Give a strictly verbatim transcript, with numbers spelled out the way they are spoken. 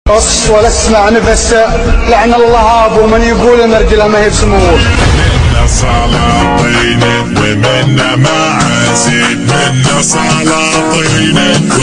قص ولا اسمع نفسه، لعن الله ابو من يقول ان رجله ما هي بسموه. منا سلاطين ومنا معازيد، منا سلاطين